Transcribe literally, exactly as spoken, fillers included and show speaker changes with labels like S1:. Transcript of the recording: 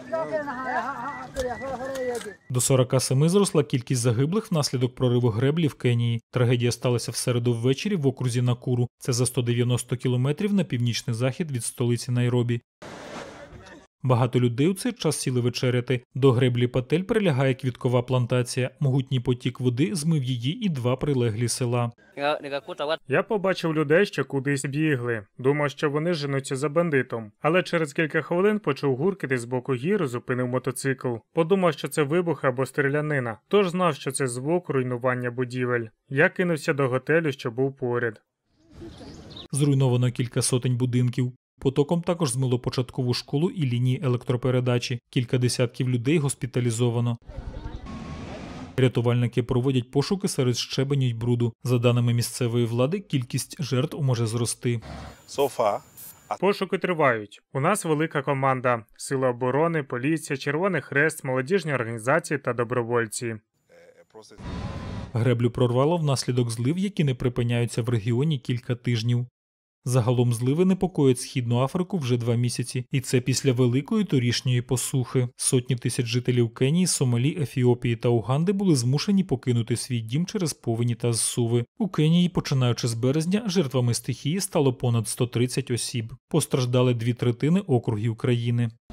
S1: До сорока семи зросла кількість загиблих внаслідок прориву греблі в Кенії. Трагедія сталася в середу ввечері в окрузі Накуру. Це за сто дев'яносто кілометрів на північний захід від столиці Найробі. Багато людей у цей час сіли вечеряти. До греблі Патель прилягає квіткова плантація. Могутній потік води змив її і два прилеглі села.
S2: Я побачив людей, що кудись бігли. Думав, що вони женуться за бандитом. Але через кілька хвилин почув гуркіти з боку гір, зупинив мотоцикл. Подумав, що це вибух або стрілянина. Тож знав, що це звук руйнування будівель. Я кинувся до готелю, що був поряд.
S1: Зруйновано кілька сотень будинків. Потоком також змило початкову школу і лінії електропередачі. Кілька десятків людей госпіталізовано. Рятувальники проводять пошуки серед щебеню й бруду. За даними місцевої влади, кількість жертв може зрости.
S2: Пошуки тривають. У нас велика команда. Сили оборони, поліція, Червоний Хрест, молодіжні організації та добровольці.
S1: Греблю прорвало внаслідок злив, які не припиняються в регіоні кілька тижнів. Загалом зливи непокоять Східну Африку вже два місяці, і це після великої торішньої посухи. Сотні тисяч жителів Кенії, Сомалі, Ефіопії та Уганди були змушені покинути свій дім через повені та зсуви. У Кенії, починаючи з березня, жертвами стихії стало понад сто тридцять осіб. Постраждали дві третини округів країни.